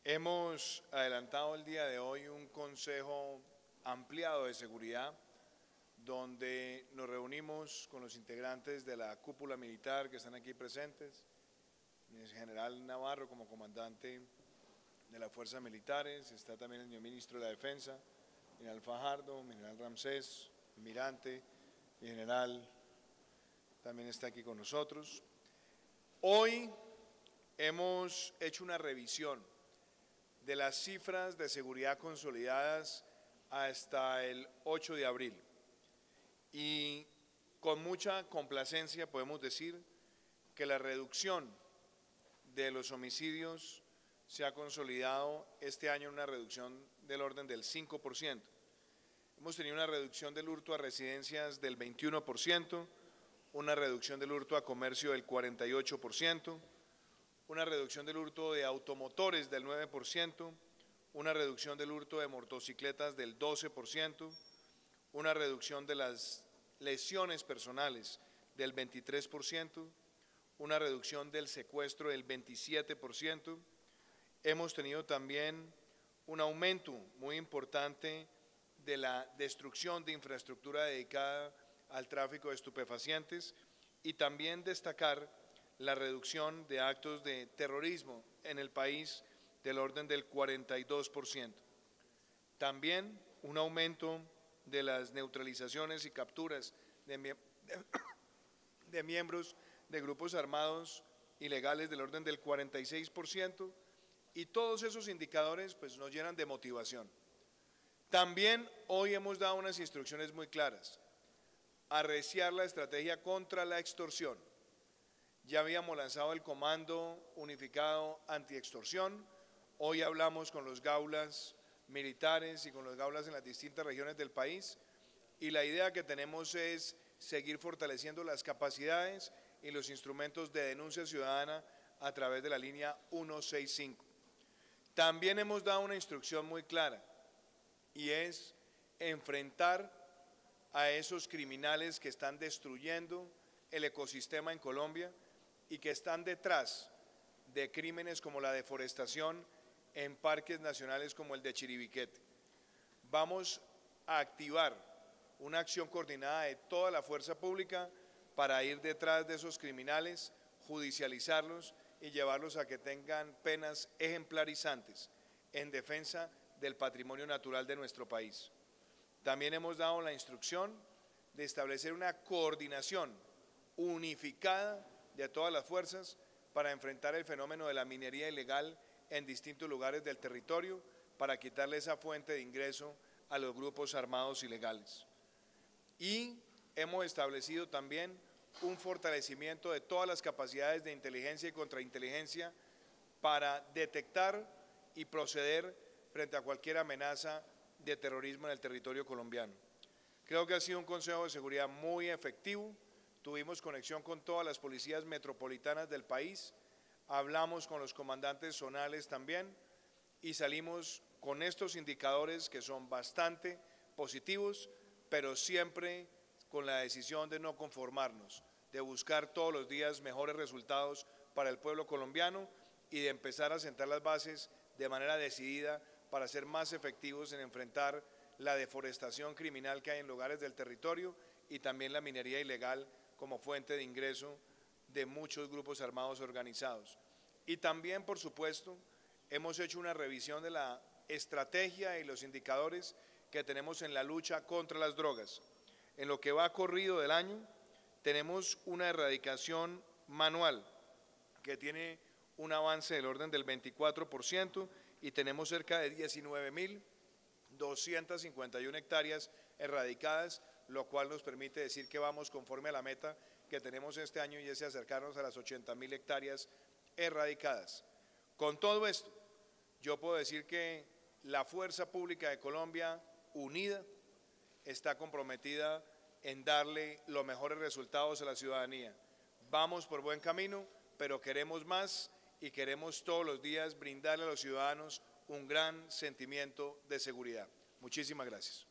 Hemos adelantado el día de hoy un consejo ampliado de seguridad donde nos reunimos con los integrantes de la cúpula militar que están aquí presentes, el general Navarro como comandante de las fuerzas militares, está también el señor ministro de la Defensa, general Fajardo, general Ramsés, almirante y general también está aquí con nosotros. Hoy hemos hecho una revisión de las cifras de seguridad consolidadas hasta el 8 de abril y con mucha complacencia podemos decir que la reducción de los homicidios se ha consolidado este año en una reducción del orden del 5%. Hemos tenido una reducción del hurto a residencias del 21%, una reducción del hurto a comercio del 48%, una reducción del hurto de automotores del 9%, una reducción del hurto de motocicletas del 12%, una reducción de las lesiones personales del 23%, una reducción del secuestro del 27%. Hemos tenido también un aumento muy importante de la destrucción de infraestructura dedicada al tráfico de estupefacientes y también destacar la reducción de actos de terrorismo en el país del orden del 42%. También un aumento de las neutralizaciones y capturas de miembros de grupos armados ilegales del orden del 46%, y todos esos indicadores pues nos llenan de motivación. También hoy hemos dado unas instrucciones muy claras: arreciar la estrategia contra la extorsión. Ya habíamos lanzado el Comando Unificado Antiextorsión, hoy hablamos con los gaulas militares y con los gaulas en las distintas regiones del país y la idea que tenemos es seguir fortaleciendo las capacidades y los instrumentos de denuncia ciudadana a través de la línea 165. También hemos dado una instrucción muy clara y es enfrentar a esos criminales que están destruyendo el ecosistema en Colombia y que están detrás de crímenes como la deforestación en parques nacionales como el de Chiribiquete. Vamos a activar una acción coordinada de toda la fuerza pública para ir detrás de esos criminales, judicializarlos y llevarlos a que tengan penas ejemplarizantes en defensa del patrimonio natural de nuestro país. También hemos dado la instrucción de establecer una coordinación unificada de todas las fuerzas para enfrentar el fenómeno de la minería ilegal en distintos lugares del territorio para quitarle esa fuente de ingreso a los grupos armados ilegales. Y hemos establecido también un fortalecimiento de todas las capacidades de inteligencia y contrainteligencia para detectar y proceder frente a cualquier amenaza de terrorismo en el territorio colombiano. Creo que ha sido un Consejo de Seguridad muy efectivo. Tuvimos conexión con todas las policías metropolitanas del país, hablamos con los comandantes zonales también y salimos con estos indicadores que son bastante positivos, pero siempre con la decisión de no conformarnos, de buscar todos los días mejores resultados para el pueblo colombiano y de empezar a sentar las bases de manera decidida para ser más efectivos en enfrentar la deforestación criminal que hay en lugares del territorio y también la minería ilegal como fuente de ingreso de muchos grupos armados organizados. Y también, por supuesto, hemos hecho una revisión de la estrategia y los indicadores que tenemos en la lucha contra las drogas. En lo que va corrido del año, tenemos una erradicación manual que tiene un avance del orden del 24% y tenemos cerca de 19.251 hectáreas erradicadas, lo cual nos permite decir que vamos conforme a la meta que tenemos este año y es acercarnos a las 80.000 hectáreas erradicadas. Con todo esto, yo puedo decir que la fuerza pública de Colombia, unida, está comprometida en darle los mejores resultados a la ciudadanía. Vamos por buen camino, pero queremos más y queremos todos los días brindarle a los ciudadanos un gran sentimiento de seguridad. Muchísimas gracias.